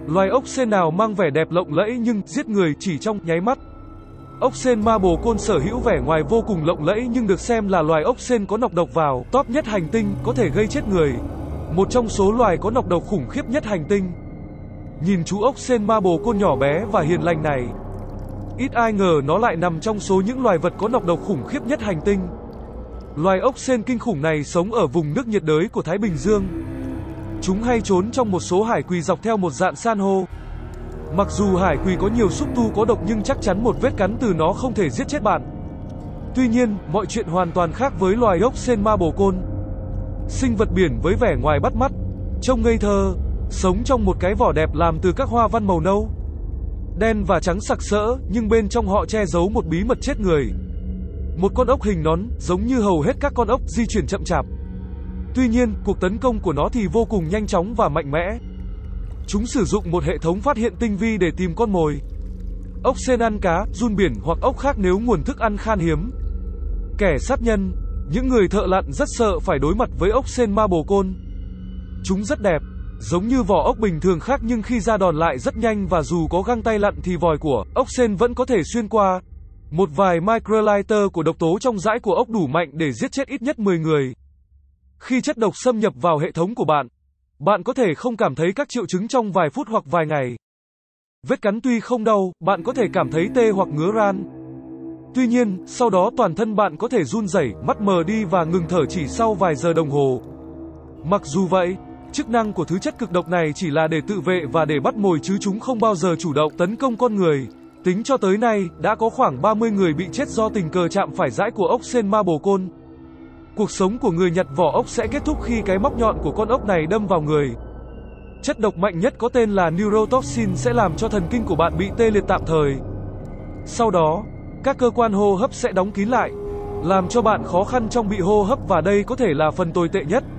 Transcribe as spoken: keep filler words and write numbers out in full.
Loài ốc sên nào mang vẻ đẹp lộng lẫy nhưng giết người chỉ trong nháy mắt. Ốc sên marble cone sở hữu vẻ ngoài vô cùng lộng lẫy nhưng được xem là loài ốc sên có nọc độc vào top nhất hành tinh, có thể gây chết người. Một trong số loài có nọc độc khủng khiếp nhất hành tinh. Nhìn chú ốc sên marble cone nhỏ bé và hiền lành này, ít ai ngờ nó lại nằm trong số những loài vật có nọc độc khủng khiếp nhất hành tinh. Loài ốc sên kinh khủng này sống ở vùng nước nhiệt đới của Thái Bình Dương. Chúng hay trốn trong một số hải quỳ dọc theo một dạn san hô. Mặc dù hải quỳ có nhiều xúc tu có độc nhưng chắc chắn một vết cắn từ nó không thể giết chết bạn. Tuy nhiên, mọi chuyện hoàn toàn khác với loài ốc sên marble cone. Sinh vật biển với vẻ ngoài bắt mắt, trông ngây thơ, sống trong một cái vỏ đẹp làm từ các hoa văn màu nâu, đen và trắng sặc sỡ, nhưng bên trong họ che giấu một bí mật chết người. Một con ốc hình nón, giống như hầu hết các con ốc, di chuyển chậm chạp. Tuy nhiên, cuộc tấn công của nó thì vô cùng nhanh chóng và mạnh mẽ. Chúng sử dụng một hệ thống phát hiện tinh vi để tìm con mồi. Ốc sên ăn cá, giun biển hoặc ốc khác nếu nguồn thức ăn khan hiếm. Kẻ sát nhân, những người thợ lặn rất sợ phải đối mặt với ốc sên marble cone. Chúng rất đẹp, giống như vỏ ốc bình thường khác nhưng khi ra đòn lại rất nhanh và dù có găng tay lặn thì vòi của ốc sên vẫn có thể xuyên qua. Một vài microliter của độc tố trong dãi của ốc đủ mạnh để giết chết ít nhất mười người. Khi chất độc xâm nhập vào hệ thống của bạn, bạn có thể không cảm thấy các triệu chứng trong vài phút hoặc vài ngày. Vết cắn tuy không đau, bạn có thể cảm thấy tê hoặc ngứa ran. Tuy nhiên, sau đó toàn thân bạn có thể run rẩy, mắt mờ đi và ngừng thở chỉ sau vài giờ đồng hồ. Mặc dù vậy, chức năng của thứ chất cực độc này chỉ là để tự vệ và để bắt mồi chứ chúng không bao giờ chủ động tấn công con người. Tính cho tới nay, đã có khoảng ba mươi người bị chết do tình cờ chạm phải dãi của ốc sên marble cone. Cuộc sống của người nhặt vỏ ốc sẽ kết thúc khi cái móc nhọn của con ốc này đâm vào người. Chất độc mạnh nhất có tên là neurotoxin sẽ làm cho thần kinh của bạn bị tê liệt tạm thời. Sau đó, các cơ quan hô hấp sẽ đóng kín lại, làm cho bạn khó khăn trong bị hô hấp và đây có thể là phần tồi tệ nhất.